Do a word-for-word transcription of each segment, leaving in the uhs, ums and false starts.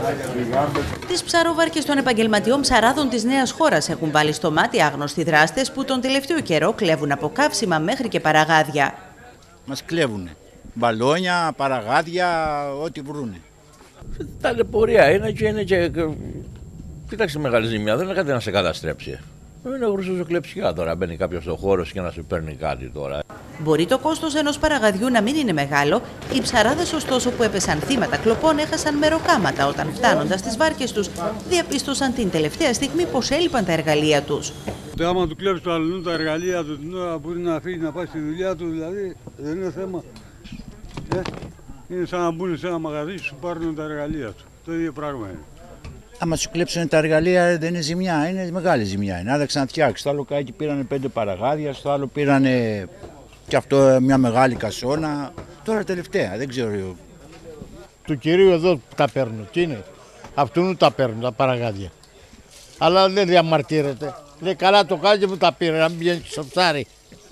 Τις ψαροβάρκες των επαγγελματιών ψαράδων της Νέας Χώρας έχουν βάλει στο μάτι άγνωστοι δράστες που τον τελευταίο καιρό κλέβουν από καύσιμα μέχρι και παραγάδια. Μας κλέβουνε. Μπαλόνια, παραγάδια, ό,τι βρούνε. Ταλαιπωρία είναι και είναι και. Κοίταξε, μεγάλη ζημιά, δεν είναι κάτι να σε καταστρέψει. Είναι γρουσοζοκλεψιά τώρα. Μπαίνει κάποιο στο χώρο και να σου παίρνει κάτι τώρα. Μπορεί το κόστος ενός παραγαδιού να μην είναι μεγάλο. Οι ψαράδες, ωστόσο, που έπεσαν θύματα κλοπών, έχασαν μεροκάματα όταν, φτάνοντας στις βάρκες τους, διαπίστωσαν την τελευταία στιγμή πως έλειπαν τα εργαλεία τους. Άμα του κλέψει το αλλού τα εργαλεία του, την ώρα μπορεί να φύγει να πάει στη δουλειά του, δηλαδή δεν είναι θέμα. Ε, είναι σαν να μπουν σε ένα μαγαζί και σου πάρουν τα εργαλεία του. Το ίδιο πράγμα είναι. Άμα σου κλέψουν τα εργαλεία δεν είναι ζημιά, είναι μεγάλη ζημιά. Είναι άδεξα να φτιάξει. Στο άλλο κάκι πήρανε πέντε παραγάδια, στο άλλο πήρανε και αυτό μια μεγάλη κασόνα. Τώρα τελευταία, δεν ξέρω. Του κυρίου εδώ που τα παίρνουν, τι είναι. Αυτού τα παίρνουν τα παραγάδια. Αλλά δεν διαμαρτύρεται. Λέει καλά το κάνει που τα πήρε, να μην βγαίνει στο ψάρι.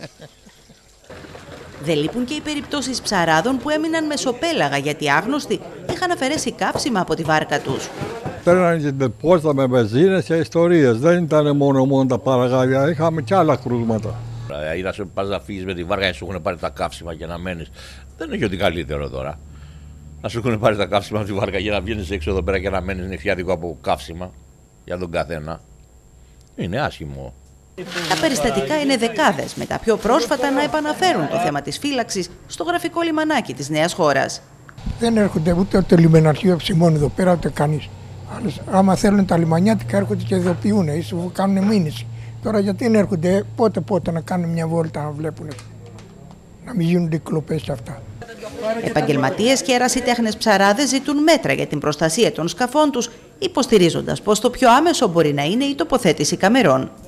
Δεν λείπουν και οι περιπτώσεις ψαράδων που έμειναν μεσοπέλαγα γιατί άγνωστοι είχαν αφαιρέσει καύσιμα από τη βάρκα τους. Παίρνανε και με πόρτα με βενζίνες και ιστορίες. Δεν ήταν μόνο μόνο τα παραγάδια, είχαμε και άλλα κρούσματα. Ή να σου πας να φύγεις με τη βάρκα και σου έχουν πάρει τα καύσιμα και να μένεις. Δεν είναι και ότι καλύτερο τώρα. Να σου έχουν πάρει τα καύσιμα από τη βάρκα για να βγαίνεις έξω εδώ πέρα και να μένεις νυχιάτικο από καύσιμα για τον καθένα. Είναι άσχημο. Τα περιστατικά είναι δεκάδες, με τα πιο πρόσφατα να επαναφέρουν το θέμα της φύλαξης στο γραφικό λιμανάκι της Νέας Χώρας. Δεν έρχονται ούτε το λιμεναρχείο Ψημών εδώ πέρα, ούτε κανείς. Άμα θέλουν τα λιμανιάτικα έρχονται και ειδοποιούν, ίσως κάνουν μήνυση. Τώρα γιατί δεν έρχονται πότε πότε να κάνουν μια βόλτα να βλέπουν, να μην γίνονται κλοπές και αυτά. Επαγγελματίες και ερασιτέχνες ψαράδες ζητούν μέτρα για την προστασία των σκαφών τους, υποστηρίζοντας πως το πιο άμεσο μπορεί να είναι η τοποθέτηση καμερών.